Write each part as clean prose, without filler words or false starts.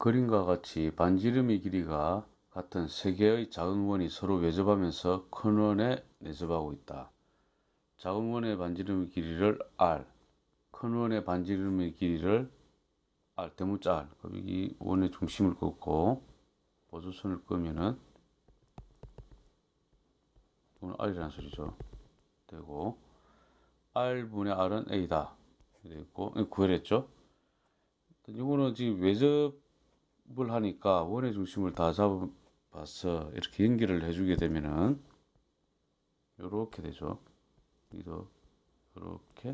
그림과 같이 반지름의 길이가 같은 세 개의 작은 원이 서로 외접하면서 큰 원에 내접하고 있다. 작은 원의 반지름의 길이를 R, 큰 원의 반지름의 길이를 R, 대문자 R. 그럼 여기 원의 중심을 긋고 보조선을 끄면은 이건 R이라는 소리죠. 되고 R분의 R은 A다. 되고 구별했죠. 이거는 지금 외접을 하니까 원의 중심을 다 잡아서 이렇게 연결을 해주게 되면은 이렇게 되죠. 여기도 이렇게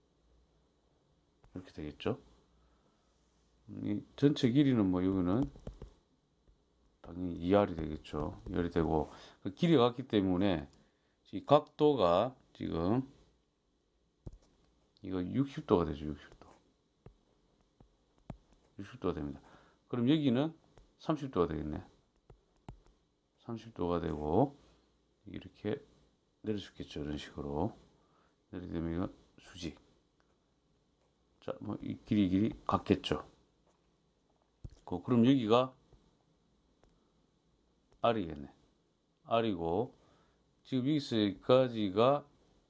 되겠죠. 이 전체 길이는 뭐 여기는 당연히 2R이 되겠죠. 2R이 되고 그 길이가 같기 때문에 이 각도가 지금 이거 60도가 되죠. 60도가 됩니다. 그럼 여기는 30도가 되겠네. 30도가 되고 이렇게 내릴 수 있겠죠. 이런 식으로 내리게 되면 이건 수직. 자, 뭐 이 길이 같겠죠. 그럼 여기가 R이겠네. R이고 지금 여기서까지가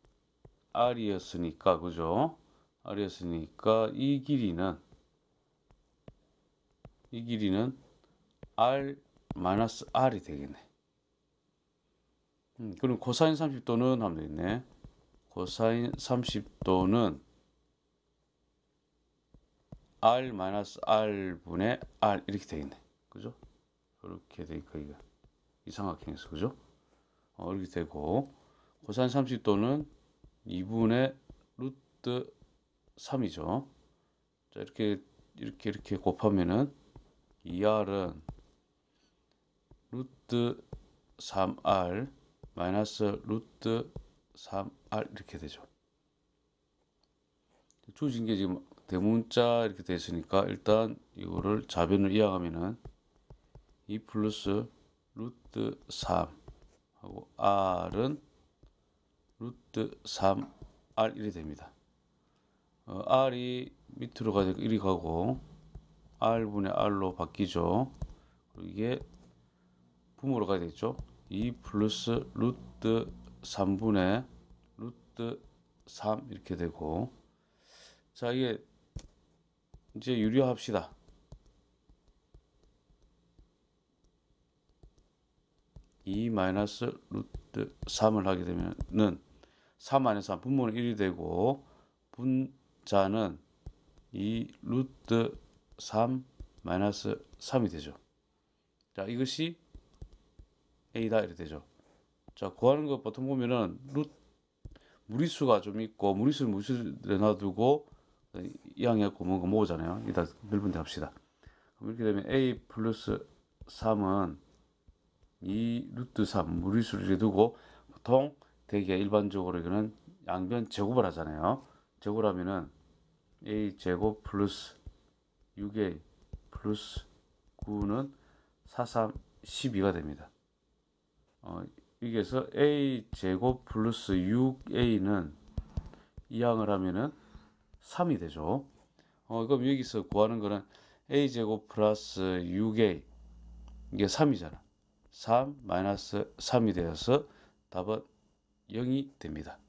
R이었으니까 그죠? R이었으니까 이 길이는 R-R이 되겠네. 그럼 코사인 30도는 하면 되겠네. 코사인 30도는 R-R분의 R 이렇게 되겠네. 그죠? 이렇게 되니까 이거 이삼각형에서 그죠? 이렇게 되고 코사인 30도는 2분의 루트 3이죠. 자, 이렇게 곱하면은 2R은 루트 3R 마이너스 루트 3R 이렇게 되죠. 주어진 게 지금 대문자 이렇게 됐으니까 일단 이거를 좌변을 이항하면은 2 플러스 루트 3 하고 R은 루트 3R 이렇게 됩니다. R이 밑으로 가서 이리 가고 R분의 R로 바뀌죠. 그리고 이게 분모로 가야 되겠죠. 2 플러스 루트 3분의 루트 3 이렇게 되고 자 이게 이제 유리합시다. 2 마이너스 루트 3을 하게 되면은 3 마이너스 3 분모는 1이 되고 분자는 2 루트 3 마이너스 3이 되죠. 자 이것이 A다 이렇게 되죠. 자 구하는 거 보통 보면은 무리수가 좀 있고 무리수를 놔두고 이항해갖고 뭔가 모으잖아요. 일단 넓은 데 합시다. 그럼 이렇게 되면 A 플러스 3은 2 루트 3 무리수를 두고 보통 되게 일반적으로 이거는 양변 제곱을 하잖아요. 제곱을 하면은 A 제곱 플러스 6A 플러스 9는 4, 3, 12가 됩니다. 여기에서 A 제곱 플러스 6A는 이항을 하면은 3이 되죠. 그럼 여기서 구하는 거는 A 제곱 플러스 6A 이게 3이잖아. 3 마이너스 3이 되어서 답은 0이 됩니다.